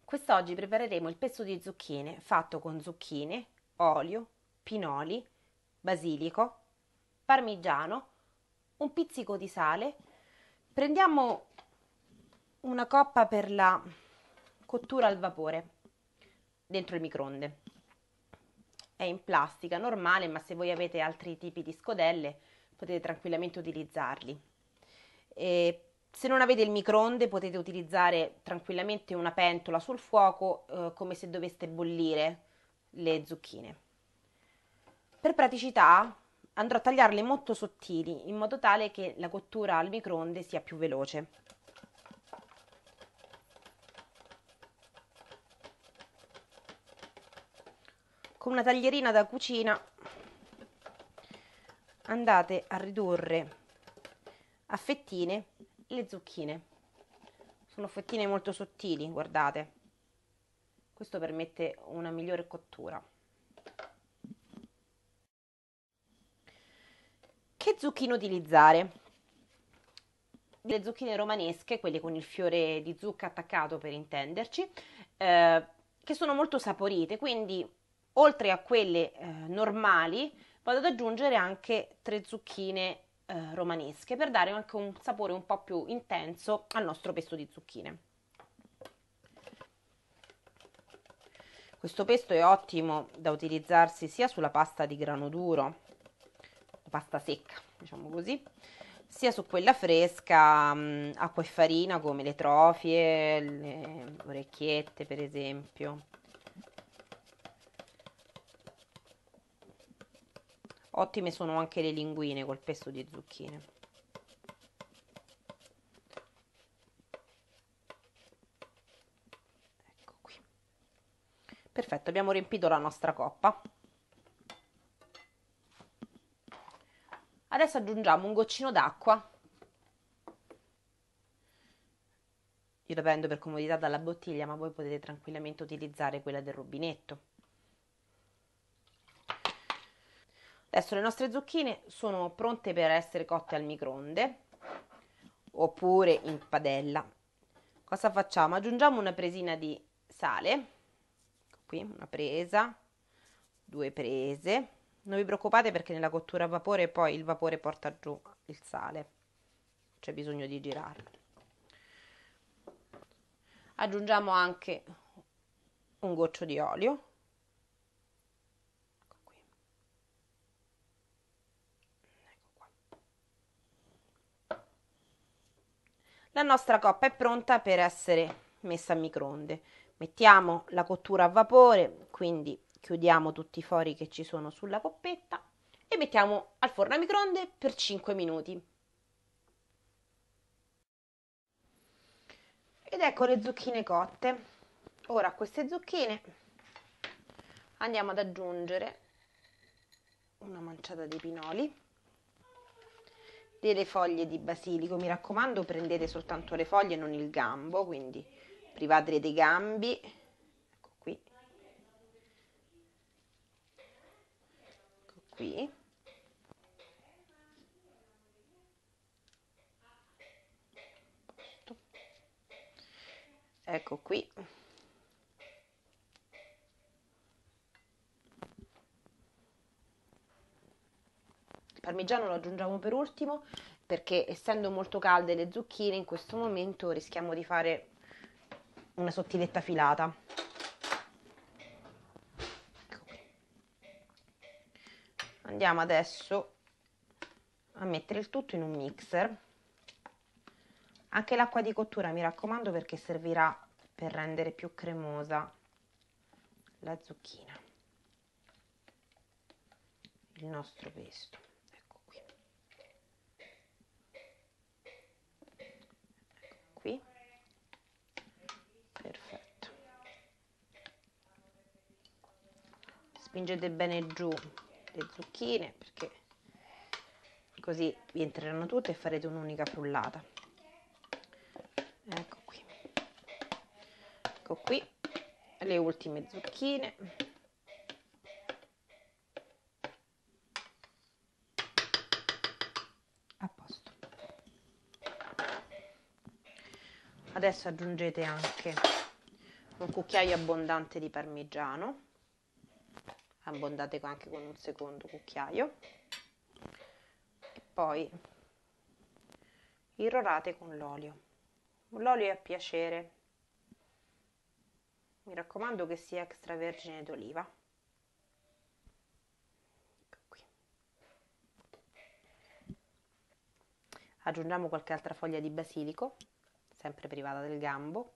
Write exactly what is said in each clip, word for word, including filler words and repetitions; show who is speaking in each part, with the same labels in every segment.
Speaker 1: Quest'oggi prepareremo il pesto di zucchine fatto con zucchine, olio, pinoli, basilico, parmigiano, un pizzico di sale. Prendiamo una coppa per la cottura al vapore dentro il microonde. È in plastica normale, ma se voi avete altri tipi di scodelle potete tranquillamente utilizzarli. E se non avete il microonde potete utilizzare tranquillamente una pentola sul fuoco, eh, come se doveste bollire le zucchine. Per praticità andrò a tagliarle molto sottili in modo tale che la cottura al microonde sia più veloce. Con una taglierina da cucina andate a ridurre a fettine le zucchine. Sono fettine molto sottili, guardate. Questo permette una migliore cottura. Che zucchine utilizzare? Le zucchine romanesche, quelle con il fiore di zucca attaccato per intenderci, eh, che sono molto saporite, quindi oltre a quelle eh, normali vado ad aggiungere anche tre zucchine eh, romanesche per dare anche un sapore un po' più intenso al nostro pesto di zucchine. Questo pesto è ottimo da utilizzarsi sia sulla pasta di grano duro, pasta secca, diciamo così, sia su quella fresca, mh, acqua e farina come le trofie, le orecchiette per esempio. Ottime sono anche le linguine col pesto di zucchine. Ecco qui. Perfetto, abbiamo riempito la nostra coppa. Adesso aggiungiamo un goccino d'acqua. Io la prendo per comodità dalla bottiglia, ma voi potete tranquillamente utilizzare quella del rubinetto. Adesso le nostre zucchine sono pronte per essere cotte al microonde oppure in padella. Cosa facciamo? Aggiungiamo una presina di sale, ecco qui una presa, due prese. Non vi preoccupate perché nella cottura a vapore poi il vapore porta giù il sale, c'è bisogno di girarlo. Aggiungiamo anche un goccio di olio. La nostra coppa è pronta per essere messa al microonde. Mettiamo la cottura a vapore, quindi chiudiamo tutti i fori che ci sono sulla coppetta e mettiamo al forno a microonde per cinque minuti. Ed ecco le zucchine cotte. Ora a queste zucchine andiamo ad aggiungere una manciata di pinoli, delle foglie di basilico. Mi raccomando, prendete soltanto le foglie e non il gambo, quindi privatele dei gambi. Ecco qui, ecco qui. Ecco qui. Il parmigiano lo aggiungiamo per ultimo perché essendo molto calde le zucchine in questo momento rischiamo di fare una sottiletta filata. Ecco qui. Andiamo adesso a mettere il tutto in un mixer. Anche l'acqua di cottura mi raccomando perché servirà per rendere più cremosa la zucchina, il nostro pesto. Ecco qui. Ecco qui. Perfetto. Spingete bene giù le zucchine perché così vi entreranno tutte e farete un'unica frullata. Ecco qui. Ecco qui le ultime zucchine. A posto. Adesso aggiungete anche un cucchiaio abbondante di parmigiano, abbondate anche con un secondo cucchiaio, e poi irrorate con l'olio. L'olio è a piacere, mi raccomando che sia extravergine d'oliva. Ecco qui. Aggiungiamo qualche altra foglia di basilico, sempre privata del gambo.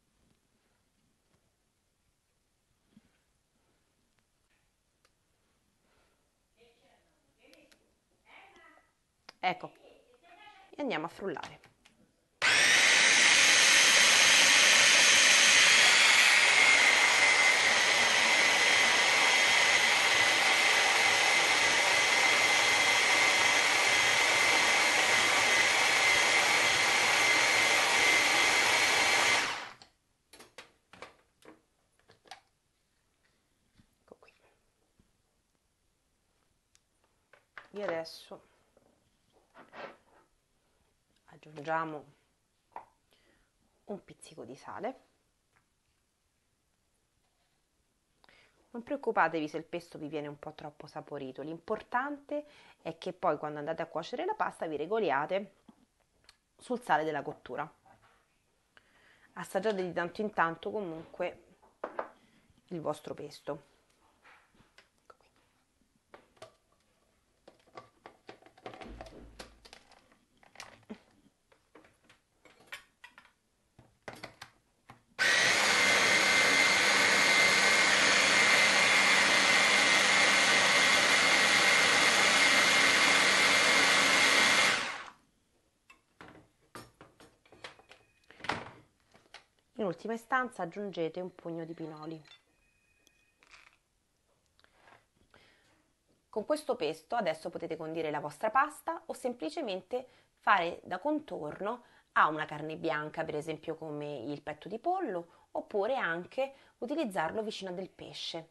Speaker 1: Ecco, e andiamo a frullare. Ecco qui. E adesso aggiungiamo un pizzico di sale. Non preoccupatevi se il pesto vi viene un po' troppo saporito, l'importante è che poi quando andate a cuocere la pasta vi regoliate sul sale della cottura. Assaggiate di tanto in tanto comunque il vostro pesto. In ultima istanza aggiungete un pugno di pinoli. Con questo pesto adesso potete condire la vostra pasta o semplicemente fare da contorno a una carne bianca, per esempio come il petto di pollo, oppure anche utilizzarlo vicino a del pesce.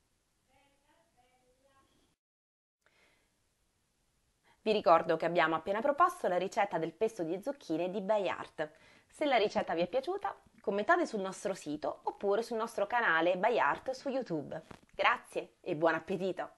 Speaker 1: Vi ricordo che abbiamo appena proposto la ricetta del pesto di zucchine di Bayart. Se la ricetta vi è piaciuta, commentate sul nostro sito oppure sul nostro canale Bayart su YouTube. Grazie e buon appetito!